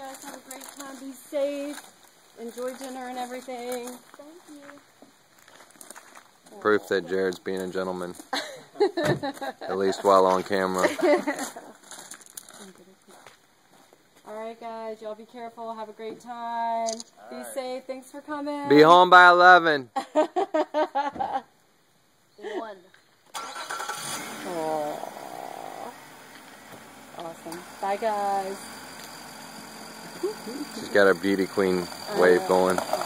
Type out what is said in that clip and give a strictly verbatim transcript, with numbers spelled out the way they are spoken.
guys have a great time. Be safe. Enjoy dinner and everything. Thank you. Proof that Jared's being a gentleman. At least while on camera. Alright guys, y'all be careful. Have a great time. All be right. safe. Thanks for coming. Be home by eleven. One. Aww. Awesome. Bye guys. She's got her beauty queen wave going.